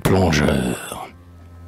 plongeurs.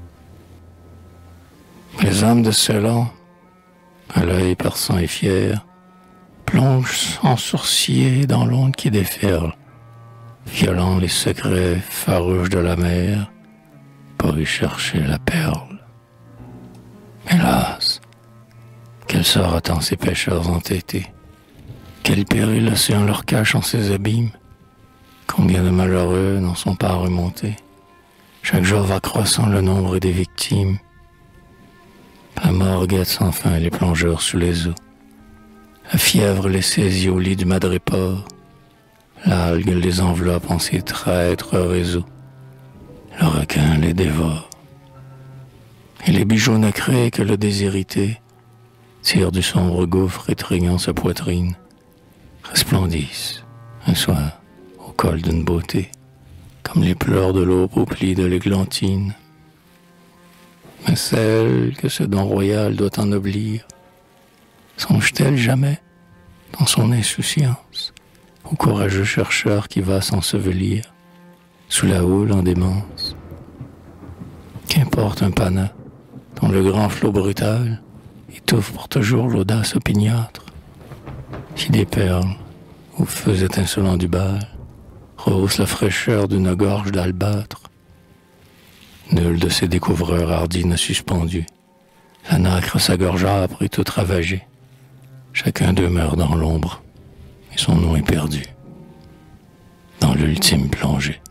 Les hommes de Ceylan, à l'œil perçant et fier, plongent sans sourciller dans l'onde qui déferle, violant les secrets farouches de la mer pour y chercher la perle. Hélas, quel sort attend ces pêcheurs entêtés? Quel péril l'océan leur cache en ses abîmes? Combien de malheureux n'en sont pas remontés? Chaque jour va croissant le nombre des victimes. La mort guette sans fin les plongeurs sous les eaux. La fièvre les saisit au lit du madréport. L'algue les enveloppe en ses traîtres réseaux. Le requin les dévore. Et les bijoux nacrés que le déshérité tire du sombre gouffre étreignant sa poitrine resplendissent un soir au col d'une beauté, comme les pleurs de l'aube au pli de l'églantine. Mais celle que ce don royal doit ennoblir, songe-t-elle jamais, dans son insouciance, au courageux chercheur qui va s'ensevelir sous la houle en démence? Qu'importe un pana dont le grand flot brutal étouffe pour toujours l'audace opiniâtre, qui des perles, aux feux étincelants du bal, rehausse la fraîcheur d'une gorge d'albâtre. Nul de ces découvreurs hardis n'a suspendu. La nacre sa gorge âpre et toute ravagée. Chacun demeure dans l'ombre, et son nom est perdu dans l'ultime plongée.